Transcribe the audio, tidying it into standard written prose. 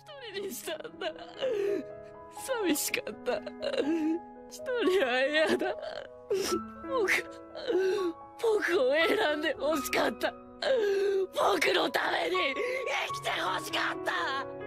一人にしたんだ。寂しかった。一人は嫌だ。僕を選んで欲しかった。僕のために生きて欲しかった。